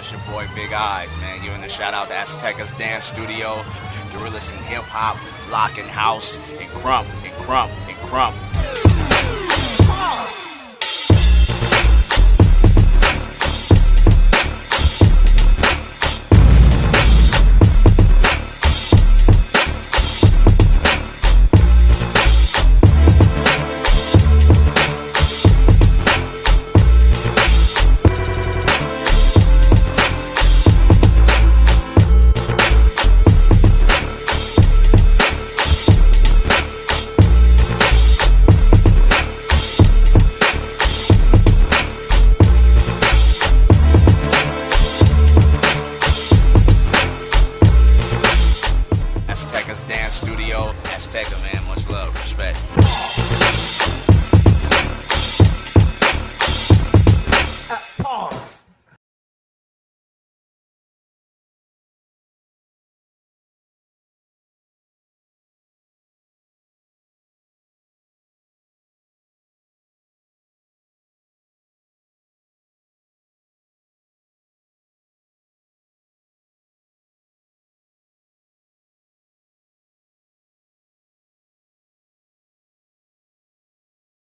It's your boy Big Eyes, man. Giving a shout out to Aztecas Dance Studio, Gorilla Scene Hip Hop, Lock and House, and Crump, and Crump, and Crump.